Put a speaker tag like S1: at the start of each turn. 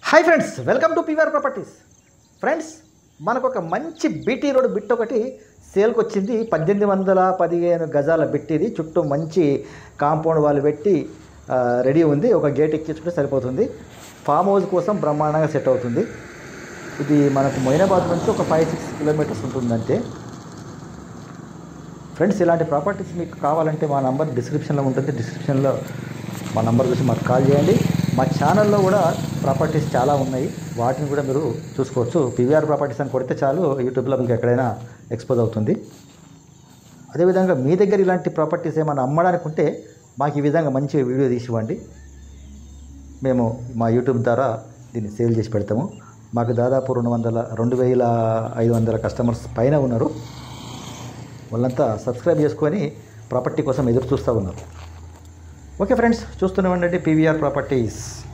S1: Hi friends, welcome to PVR properties. Friends, మనకు ఒక మంచి బీటీ రోడ్ బిట్ ఒకటి సేల్కి వచ్చింది. 1815 గజాల బిట్ ఇది. చుట్టూ మంచి కాంపౌండ్ వాళ్ళు పెట్టి రెడీ ఉంది. ఒక గేట్ ఎక్కించుకుంటే సరిపోతుంది. ఫామ్ హౌస్ కోసం బ్రహ్మాండంగా సెట్ అవుతుంది. ఇది మనకు మొయినాబాద్ నుంచి ఒక 5-6 కిలోమీటర్స్ ఉంటుందంటే. ఫ్రెండ్స్, ఇలాంటి ప్రాపర్టీస్ మీకు కావాలంటే మా నంబర్ డిస్క్రిప్షన్లో ఉంటుంది. డిస్క్రిప్షన్లో మా నంబర్ చూసి మాకు కాల్ చేయండి. మా ఛానల్లో కూడా ప్రాపర్టీస్ చాలా ఉన్నాయి, వాటిని కూడా మీరు చూసుకోవచ్చు. పీవీఆర్ ప్రాపర్టీస్ అని కొడితే చాలు, యూట్యూబ్లో మీకు ఎక్కడైనా ఎక్స్పోజ్ అవుతుంది. అదేవిధంగా మీ దగ్గర ఇలాంటి ప్రాపర్టీస్ ఏమైనా అమ్మడానికి ఉంటే మాకు ఈ విధంగా మంచి వీడియో తీసి ఇవ్వండి. మేము మా యూట్యూబ్ ద్వారా దీన్ని సేల్ చేసి పెడతాము. మాకు దాదాపు 2,500 కస్టమర్స్ పైన ఉన్నారు. వాళ్ళంతా సబ్స్క్రైబ్ చేసుకొని ప్రాపర్టీ కోసం ఎదురు చూస్తూ ఉన్నారు. ఓకే ఫ్రెండ్స్, చూస్తూనే ఉండండి పీవీఆర్ ప్రాపర్టీస్.